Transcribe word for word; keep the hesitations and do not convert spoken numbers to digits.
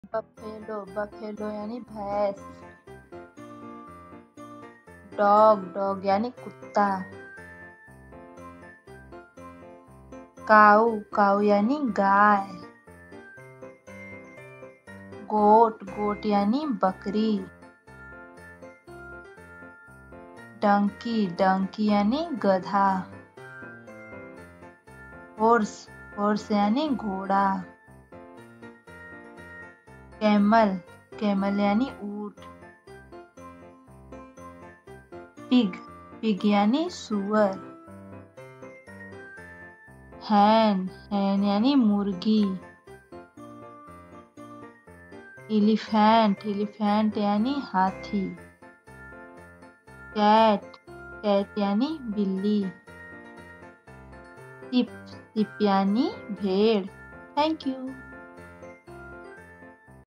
Buffalo buffalo यानी भैंस। Dog dog यानी कुत्ता। काऊ काऊ यानी गाय। गोट गोट यानी बकरी। डंकी डंकी यानी गधा। हॉर्स हॉर्स यानी घोड़ा। कैमल कैमल यानी ऊंट। पिग पिग यानी सुअर। हैन हैन यानी मुर्गी। एलिफेंट एलिफेंट यानी हाथी। कैट कैट यानी बिल्ली। शिप शिप यानी भेड़। Thank you.